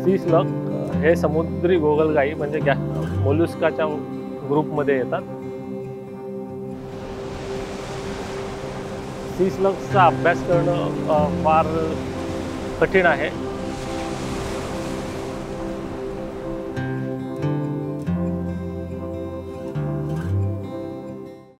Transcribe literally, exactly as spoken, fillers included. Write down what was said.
सी slug हे समुद्री गोगलगाई म्हणजे गॅ मोलुस्काच्या ग्रुपमध्ये येतात। सी स्लग्सचा अभ्यास करणं फार कठीण आहे।